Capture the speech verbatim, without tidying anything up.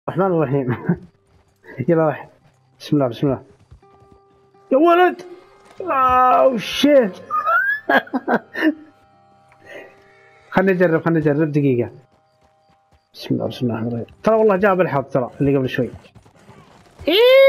الرحمن الرحيم. يلا واحد. بسم الله بسم الله. يا ولد. اوه شيت. خلنا نجرب خلنا نجرب دقيقة. بسم الله بسم الله الرحمن الرحيم. ترى والله جاب الحظ ترى اللي قبل شوي. إيه